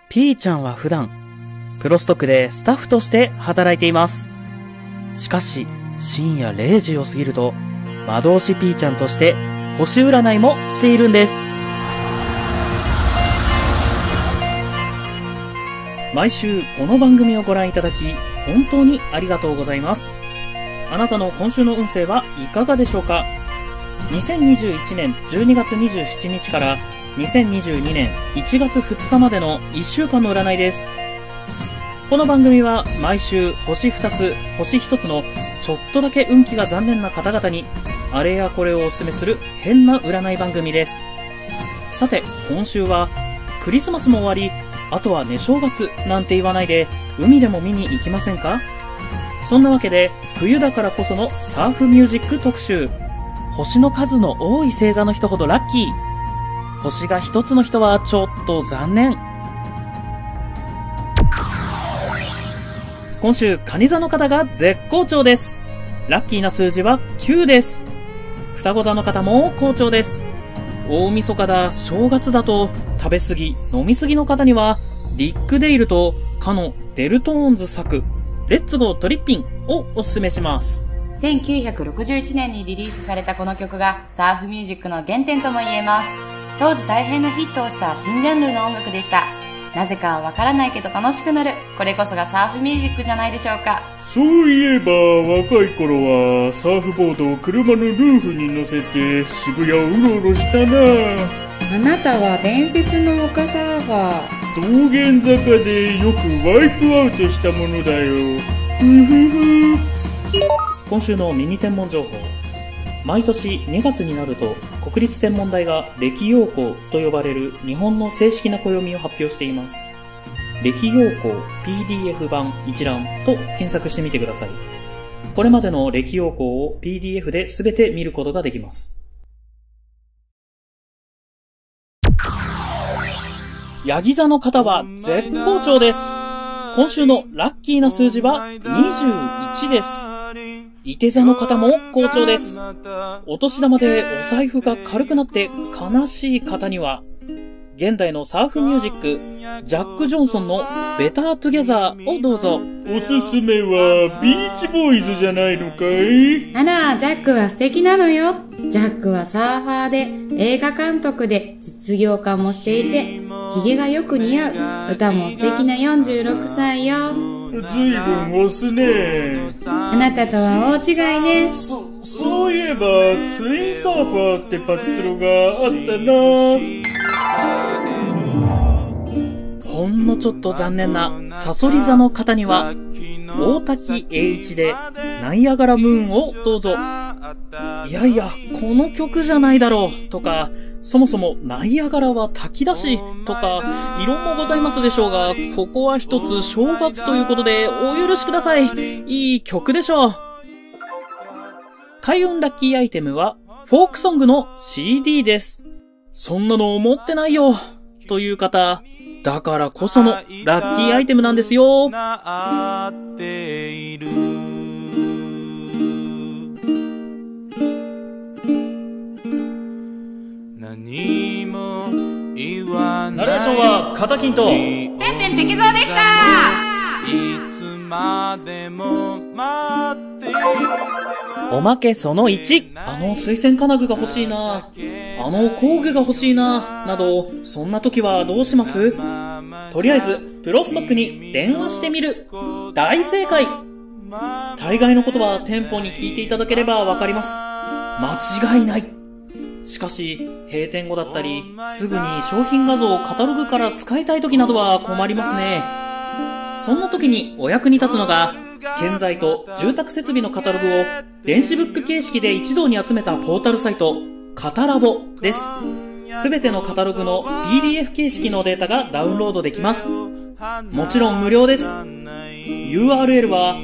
P ちゃんは普段、プロストックでスタッフとして働いています。しかし、深夜0時を過ぎると、魔導士 P ちゃんとして星占いもしているんです。毎週この番組をご覧いただき、本当にありがとうございます。あなたの今週の運勢はいかがでしょうか。2021年12月27日から2022年1月2日までの1週間の占いです。この番組は毎週星2つ、星1つのちょっとだけ運気が残念な方々にあれやこれをお勧めする変な占い番組です。さて、今週はクリスマスも終わり、あとは寝正月なんて言わないで海でも見に行きませんか？そんなわけで冬だからこそのサーフミュージック特集。星の数の多い星座の人ほどラッキー。星が一つの人はちょっと残念。今週蟹座の方が絶好調です。ラッキーな数字は9です。双子座の方も好調です。大晦日だ正月だと食べ過ぎ飲み過ぎの方にはリック・デイルとかのデルトーンズ作レッツゴートリッピンをおすすめします。 1961年にリリースされたこの曲がサーフミュージックの原点とも言えます。当時大変なヒットをした新ジャンルの音楽でした。なぜかわからないけど楽しくなる、これこそがサーフミュージックじゃないでしょうか。 そういえば若い頃はサーフボードを車のルーフに乗せて渋谷をうろうろしたな。 あなたは伝説の丘サーファー。 道玄坂でよくワイプアウトしたものだよ。ふふふ。 今週のミニ天文情報。毎年2月になると国立天文台が暦陽光と呼ばれる日本の正式な暦を発表しています。暦陽光 PDF 版一覧と検索してみてください。これまでの暦陽光を PDF で全て見ることができます。ヤギ座の方は絶好調です。今週のラッキーな数字は21です。いて座の方も好調です。お年玉でお財布が軽くなって悲しい方には、現代のサーフミュージック、ジャック・ジョンソンのベター・トゥギャザーをどうぞ。 おすすめはビーチボーイズじゃないのかい？ あら、ジャックは素敵なのよ。ジャックはサーファーで、映画監督で、実業家もしていて、髭がよく似合う、歌も素敵な46歳よ。 ずいぶん押すね。 あなたとは大違いね。 そういえばツインサーファーってパチスロがあったな。 ほんのちょっと残念なサソリ座の方には大滝栄一でナイアガラムーンをどうぞ。いやいやこの曲じゃないだろうとか、そもそもナイアガラは滝だしとか異論もございますでしょうが、ここは一つ正月ということでお許しください。いい曲でしょう。開運ラッキーアイテムはフォークソングの CD です。そんなの持ってないよという方、だからこそのラッキーアイテムなんですよ。ナレーションは片金とペンペンペケゾーでした。 おまけその1、あの水仙金具が欲しいな、あの工具が欲しいな、など、そんな時はどうします？とりあえず、プロストックに電話してみる。大正解。大概のことは店舗に聞いていただければわかります。間違いない。しかし、閉店後だったり、すぐに商品画像をカタログから使いたい時などは困りますね。そんな時にお役に立つのが、建材と住宅設備のカタログを電子ブック形式で一堂に集めたポータルサイト、カタラボです。すべてのカタログの PDF 形式のデータがダウンロードできます。もちろん無料です。URL は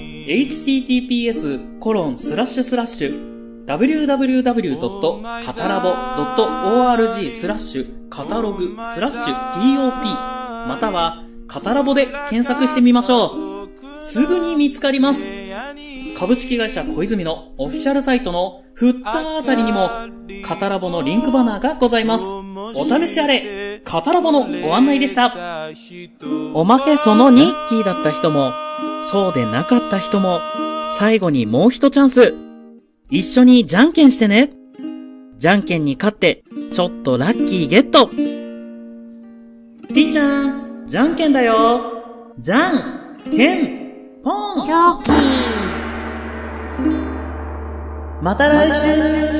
https://www.katarabo.org/katalog/top またはカタラボで検索してみましょう。すぐに見つかります。 株式会社小泉のオフィシャルサイトのフッターあたりにもカタラボのリンクバナーがございます。お試しあれ。カタラボのご案内でした。おまけそのニッキーだった人もそうでなかった人も最後にもう一チャンス。一緒にじゃんけんしてね。じゃんけんに勝ってちょっとラッキーゲット。ピーちゃん、じゃんけんだよ。じゃんけんポン。 チョキー。 また来週。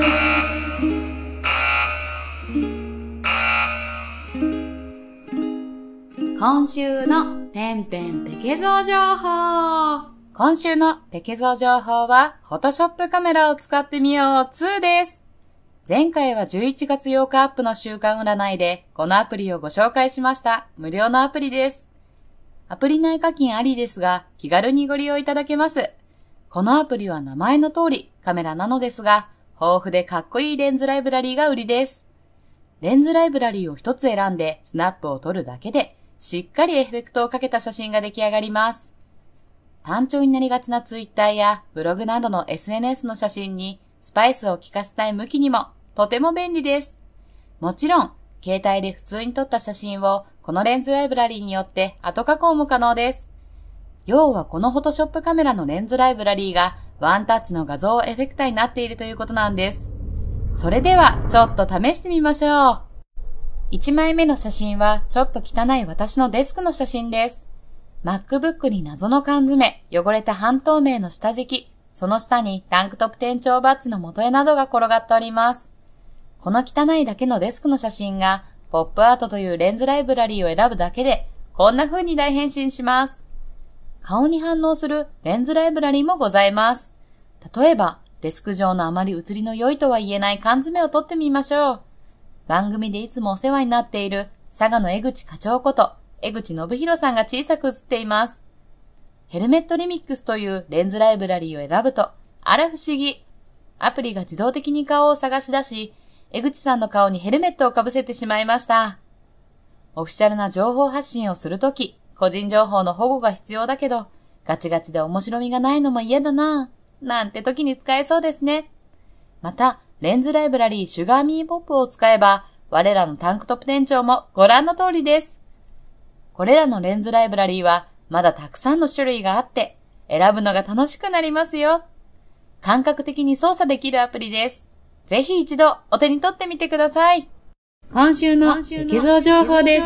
今週のペンペンペケゾー情報。今週のペケゾー情報は、フォトショップカメラを使ってみよう2です。前回は11月8日アップの週間占いで、このアプリをご紹介しました。無料のアプリです。アプリ内課金ありですが、気軽にご利用いただけます。このアプリは名前の通りカメラなのですが、豊富でかっこいいレンズライブラリーが売りです。レンズライブラリーを一つ選んでスナップを撮るだけで、しっかりエフェクトをかけた写真が出来上がります。単調になりがちなツイッターやブログなどの SNS の写真にスパイスを効かせたい向きにもとても便利です。もちろん、携帯で普通に撮った写真をこのレンズライブラリーによって後加工も可能です。要はこのフォトショップカメラのレンズライブラリーがワンタッチの画像エフェクターになっているということなんです。それではちょっと試してみましょう。1枚目の写真はちょっと汚い私のデスクの写真です。MacBook に謎の缶詰、汚れた半透明の下敷き、その下にタンクトップ店長バッジの元絵などが転がっております。この汚いだけのデスクの写真がポップアートというレンズライブラリーを選ぶだけでこんな風に大変身します。顔に反応するレンズライブラリーもございます。例えばデスク上のあまり写りの良いとは言えない缶詰を撮ってみましょう。番組でいつもお世話になっている佐賀の江口課長こと江口信弘さんが小さく写っています。ヘルメットリミックスというレンズライブラリーを選ぶと、あら不思議。アプリが自動的に顔を探し出し、江口さんの顔にヘルメットをかぶせてしまいました。オフィシャルな情報発信をするとき、個人情報の保護が必要だけど、ガチガチで面白みがないのも嫌だなぁ、なんて時に使えそうですね。また、レンズライブラリーシュガーミーポップを使えば、我らのタンクトップ店長もご覧の通りです。これらのレンズライブラリーは、まだたくさんの種類があって、選ぶのが楽しくなりますよ。感覚的に操作できるアプリです。ぜひ一度お手に取ってみてください。今週のエケゾー情報でした。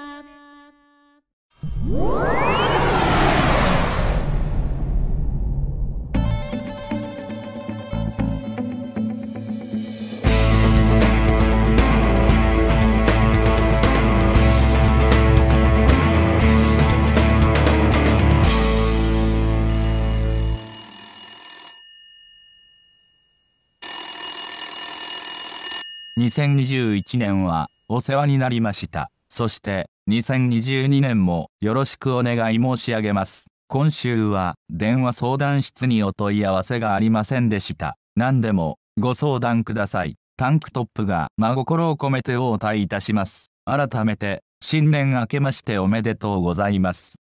2021年はお世話になりました。そして2022年もよろしくお願い申し上げます。今週は電話相談室にお問い合わせがありませんでした。何でもご相談ください。タンクトップが真心を込めてお答えいたします。改めて新年明けましておめでとうございます。